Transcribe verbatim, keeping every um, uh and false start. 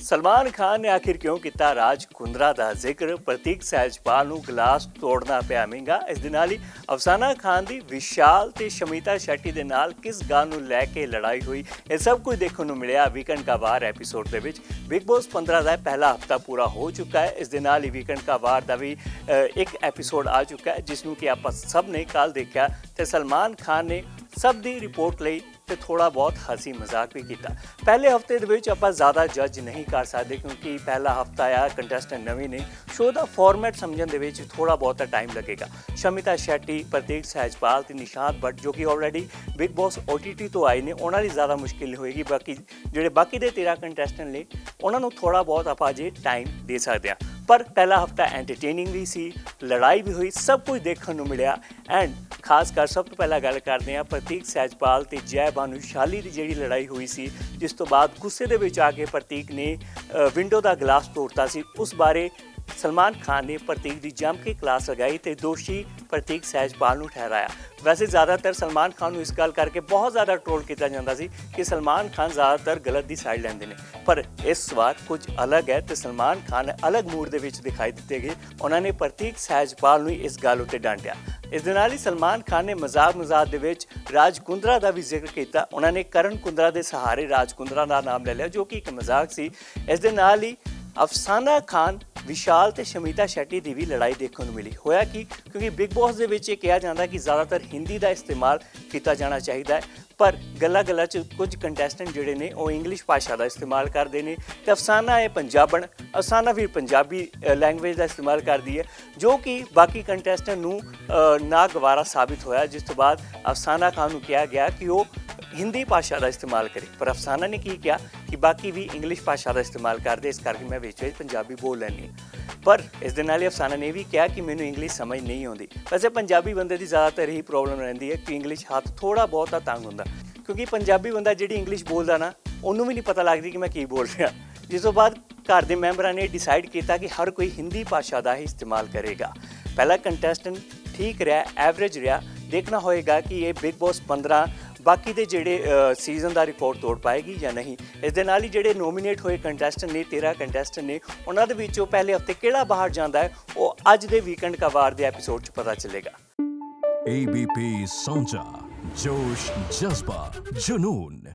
सलमान खान ने आखिर क्यों किया राज कुंद्रा का जिक्र। प्रतीक सहजपाल नूं गिलास तोड़ना पिया महंगा। इस दे नाल ही अफसाना खान की विशाल ते शमिता शेट्टी दे नाल किस गल नूं लैके लड़ाई हुई, यह सब कुछ देखने को मिलिया वीकेंड का वार एपीसोड के विच। बिग बॉस पंद्रह का पहला हफ्ता पूरा हो चुका है। इस दे नाल ही वीकेंड का वार का भी एक एपीसोड आ चुका है जिसनों कि आप सब ने कल देखा। तो सलमान खान ने सब दी रिपोर्ट लई ते थोड़ा बहुत हसी मजाक भी किया। पहले हफ्ते दे विच आपां ज़्यादा जज नहीं कर सकते क्योंकि पहला हफ्ता आ, कंटेस्टेंट नवीं ने, शो का फॉर्मेट समझने दे विच थोड़ा बहुत टाइम लगेगा। शमिता शेट्टी, प्रतीक सहजपाल ते निशांत भट्ट जो कि already big boss O T T तो आए ने, उन्होंने ज़्यादा मुश्किल होएगी। बाकी जोड़े बाकी दे तेरह कंटेस्टेंट ने उन्होंने थोड़ा बहुत आप अजे टाइम दे सकते हैं। पर पहला हफ्ता एंटरटेनिंग भी सी, लड़ाई भी हुई, सब कुछ देखने को मिला। एंड खासकर सब तो पहला गल करते हैं प्रतीक सहजपाल ते जय भानुशाली की जी लड़ाई हुई सी, जिस तो बाद गुस्से दे विच आके प्रतीक ने विंडो का गिलास तोड़ता सी। उस बारे सलमान खान ने प्रतीक की जम के क्लास लगाई तो दोषी प्रतीक सहजपाल नूं ठहराया। वैसे ज़्यादातर सलमान खान इस गल करके बहुत ज़्यादा ट्रोल किया जाता सी कि सलमान खान ज़्यादातर गलत की साइड लेंदे ने, पर इस बार कुछ अलग है। तो सलमान खान अलग मूड के विच दिखाई दिते गए। उन्होंने प्रतीक सहजपाल नूं इस गल उत्ते डांटिया। इस दे नाल ही सलमान खान ने मजाक मजाक दे विच राज कुंद्रा का भी जिक्र किया। उन्होंने करण कुंद्रा के सहारे राज कुंद्रा का नाम ले लिया जो कि एक मजाक सी। इस दे नाल ही अफसाना खान, विशाल ते शमिता शेट्टी की भी लड़ाई देखने को मिली। होया कि क्योंकि बिग बॉस के विच कहा जाता कि ज़्यादातर हिंदी का इस्तेमाल किया जाना चाहिए है, पर गल्ला गल्ला च कुछ कंटेस्टेंट जोड़े ने वो इंग्लिश भाषा का इस्तेमाल करते हैं। तो अफसाना है पंजाबन, अफसाना भी पंजाबी लैंग्वेज का इस्तेमाल करती है जो कि बाकी कंटेस्टेंट नूं नागवारा साबित होया। जिस तो बाद अफसाना खान नूं कहा गया कि वो हिंदी भाषा का इस्तेमाल करे, पर अफसाना ने की किया कि बाकी भी इंग्लिश भाषा का इस्तेमाल करते, इस करके मैं विच विच पंजाबी बोल लैनी। पर इस दे नाल ही अफसाना ने भी कहा कि मैनू इंग्लिश समझ नहीं आती। वैसे पंजाबी बंदे की ज़्यादातर यही प्रॉब्लम रहती है कि इंग्लिश हाथ थोड़ा बहुत तंग होंदा, क्योंकि पंजाबी बंदा जी इंग्लिश बोलता ना उन्होंने भी नहीं पता लगती कि मैं की बोल रहा। जिस तो बाद घर के मैंबरां ने डिसाइड किया कि हर कोई हिंदी भाषा का ही इस्तेमाल करेगा। पहला कंटेस्टेंट ठीक रहा, एवरेज रहा। देखना होएगा कि ये बिग बॉस पंद्रह बाकी दे जेड़े सीजन का रिकॉर्ड तोड़ पाएगी या नहीं। इस दे नाल ही जेड़े नोमीनेट होए कंटेस्टेंट ने, तेरह कंटेस्टेंट ने, उन्हां दे विचों पहले हफ्ते किहड़ा बाहर जाता है वो अज दे वीकेंड का वार दे एपीसोड च पता चलेगा। ए बी पी साझा, जोश, जज्बा, जुनून।